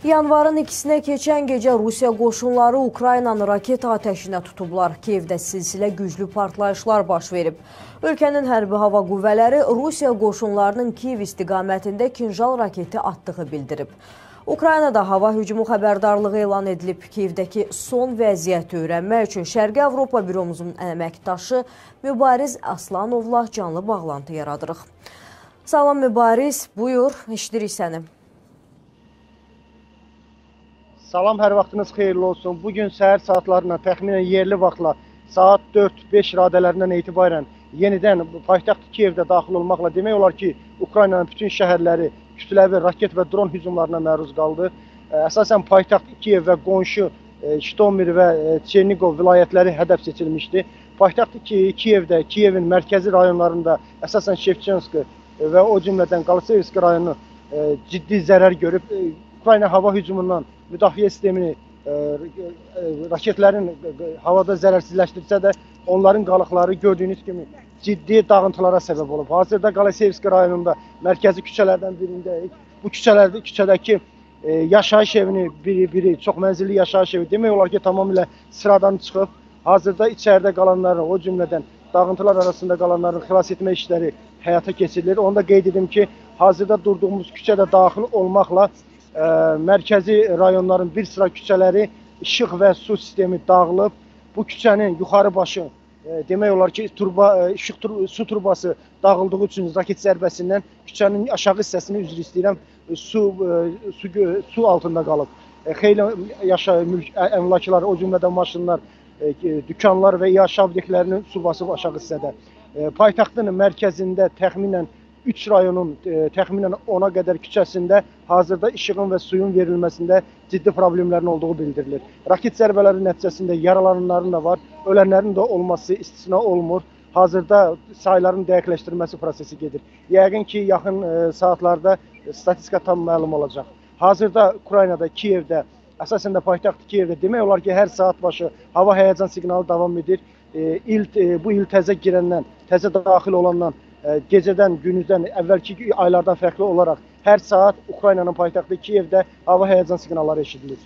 Yanvarın 2-sinə keçən gecə Rusiya qoşunları Ukraynanı raket atəşinə tutublar. Kiyevdə silsilə güclü partlayışlar baş verib. Ölkənin hərbi hava qüvvələri Rusiya qoşunlarının Kiyev istiqamətində kinjal raketi atdığı bildirib. Ukraynada hava hücumu xəbərdarlığı elan edilib. Kiyevdəki son vəziyyəti öyrənmək üçün Şərqi Avropa büromuzun əməkdaşı Mübariz Aslanovla canlı bağlantı yaradırıq. Salam Mübariz, buyur, eşidirik səni. Salam, hər vaxtınız xeyirli olsun. Bugün səhər saatlarından təxminən yerli vaxtla saat 4-5 radələrindən etibarən yenidən paytaxt Kiyevdə daxil olmaqla demək olar ki, Ukraynanın bütün şəhərləri kütləvi raket və dron hücumlarına məruz qaldı. Əsasən paytaxt Kiyev və qonşu Jtomir və Çernigov vilayətləri hədəf seçilmişdi. Paytaxt Kiyevdə, Kiyevin mərkəzi rayonlarında əsasən Şevçenski və o cümlədən Qalasevski rayonu ciddi zərər görüb. Ukrayna hava hücumundan müdafiə sistemini raketlərin havada zərərsizləşdirsə də onların qalıqları gördüyünüz kimi ciddi dağıntılara səbəb olub. Hazırda Qalasevski rayonunda mərkəzi küçələrdən birindəyik. Bu küçədəki yaşayış evini biri çox mənzilli yaşayış evi demək olar ki, tamamilə sıradan çıxıb. Hazırda içəridə qalanların, o cümlədən dağıntılar arasında qalanların xilas etmə işləri həyata keçirilir. Onu da qeyd edim ki, hazırda durduğumuz küçədə daxil olmaqla mərkəzi rayonların bir sıra küçələri işıq və su sistemi dağılıb. Bu küçənin yuxarı başı demək olar ki, su turbası dağıldığı üçün raket zərbəsindən küçənin aşağı hissəsini üzr istəyirəm, su altında qalıb. Xeyli əmlaklar, o cümlədən maşınlar, dükanlar və iaşə obyektlərinin su basıb aşağı hissədə. Paytaxtın mərkəzində təxminən 3 rayonun təxminən 10-a qədər küçəsində hazırda işığın və suyun verilməsində ciddi problemlərin olduğu bildirilir. Raket zərbələri nəticəsində yaralananların da var, ölənlərin də olması istisna olmur. Hazırda sayların dəqiqləşdirilməsi prosesi gedir. Yəqin ki, yaxın saatlarda statistika tam məlum olacaq. Hazırda Ukraynada, Kiyevdə, əsasən də paytaxt Kiyevdə demək olar ki, hər saat başı hava həyəcan siqnalı davam edir. Bu il təzə girəndən, təzə daxil olandan, gecədən, günüzdən, əvvəlki aylardan fərqli olaraq hər saat Ukraynanın paytaxtı Kiyevdə hava həyəcan siqnalları eşidilir.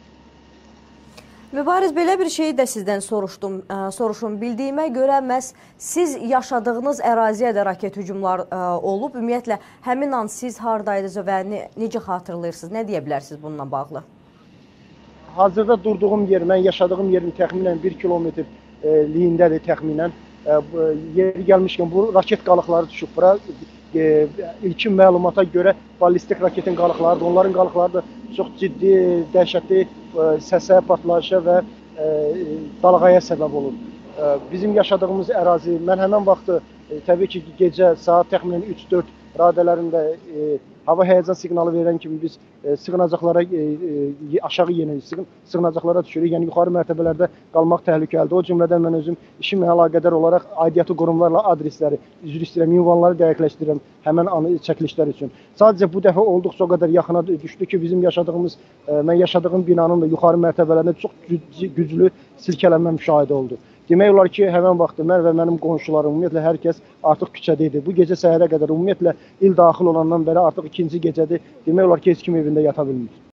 Mübariz, belə bir şeyi də sizdən soruşum. Bildiyimə görə məhz siz yaşadığınız əraziyə də raket hücumlar olub. Ümumiyyətlə, həmin an siz haradaydınız və necə xatırlayırsınız? Nə deyə bilərsiniz bununla bağlı? Hazırda durduğum yer, mən yaşadığım yerin təxminən 1 kilometrliyindədir təxminən. Yeri gəlmişkən bu raket qalıqları düşüb bura. İlkin məlumata görə ballistik raketin qalıqlarıdır. Onların qalıqları da çox ciddi, dəhşətli səsə, partlayışa və dalğaya səbəb olur. Bizim yaşadığımız ərazi, mən həmən vaxtı təbii ki, gecə saat təxminən 3-4 radələrində hava həyəcan siqnalı verən kimi biz sığınacaqlara, aşağı yeni sığınacaqlara düşürük. Yəni, yuxarı mərtəbələrdə qalmaq təhlükəlidir. O cümlədən mən özüm işimlə əlaqədar olaraq aidiyyatı qurumlarla adresləri, üzr istəyirəm, ünvanları dəqiqləşdirirəm həmən anı çəkilişlər üçün. Sadəcə bu dəfə olduqca o qədər yaxına düşdü ki, bizim mən yaşadığım binanın da yuxarı mərtəbələrində çox güclü silkələnmə müşahidə oldu. Demək olar ki, həmən vaxtı mən və mənim qonşularım, ümumiyyətlə hər kəs artıq küçədə idi. Bu gecə səhərə qədər, ümumiyyətlə il daxil olandan bəri artıq ikinci gecədir. Demək olar ki, heç kim evində yata bilmir.